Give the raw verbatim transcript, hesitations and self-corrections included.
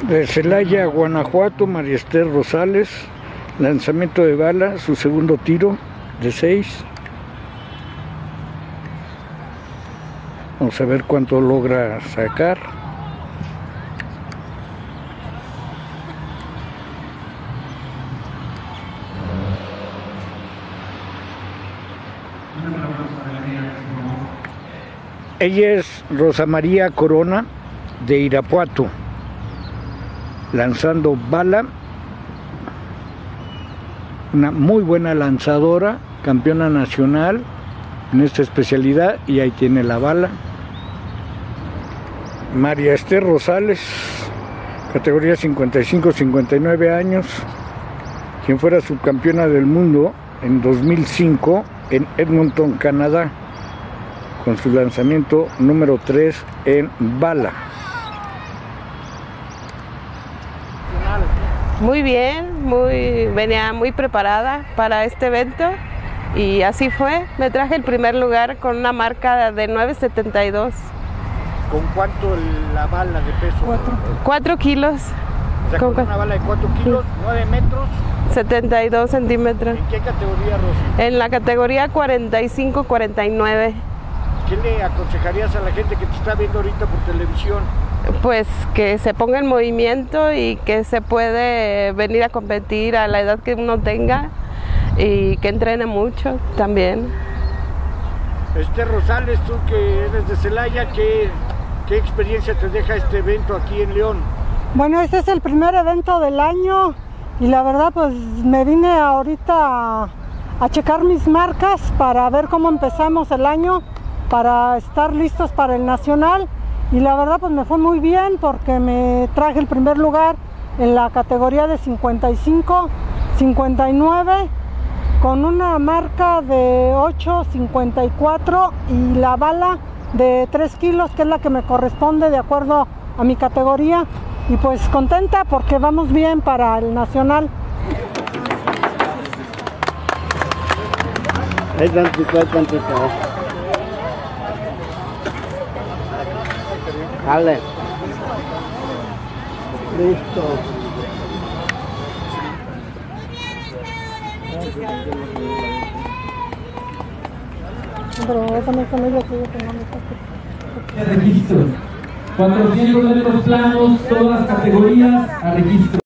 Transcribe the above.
De Celaya, Guanajuato, María Esther Rosales, lanzamiento de bala, su segundo tiro de seis. Vamos a ver cuánto logra sacar. Ella es Rosa María Corona de Irapuato, lanzando bala, una muy buena lanzadora, campeona nacional en esta especialidad, y ahí tiene la bala. María Esther Rosales, categoría cincuenta y cinco a cincuenta y nueve años, quien fuera subcampeona del mundo en dos mil cinco en Edmonton, Canadá, con su lanzamiento número tres en bala. Muy bien, muy, venía muy preparada para este evento y así fue. Me traje el primer lugar con una marca de nueve setenta y dos. ¿Con cuánto la bala de peso? Cuatro, cuatro kilos. O sea, con, con una bala de cuatro kilos, nueve metros. setenta y dos centímetros. ¿En qué categoría, Rosy? En la categoría cuarenta y cinco a cuarenta y nueve. ¿Qué le aconsejarías a la gente que te está viendo ahorita por televisión? Pues que se ponga en movimiento y que se puede venir a competir a la edad que uno tenga y que entrene mucho también. Esther Rosales, tú que eres de Celaya, ¿qué, qué experiencia te deja este evento aquí en León? Bueno, este es el primer evento del año y la verdad pues me vine ahorita a, a checar mis marcas para ver cómo empezamos el año, para estar listos para el nacional, y la verdad pues me fue muy bien porque me traje el primer lugar en la categoría de cincuenta y cinco a cincuenta y nueve con una marca de ocho cincuenta y cuatro y la bala de tres kilos, que es la que me corresponde de acuerdo a mi categoría, y pues contenta porque vamos bien para el nacional. Hay tantito, hay tantito. Dale. Listo. Registro. cuatrocientos metros planos, todas las categorías a registro.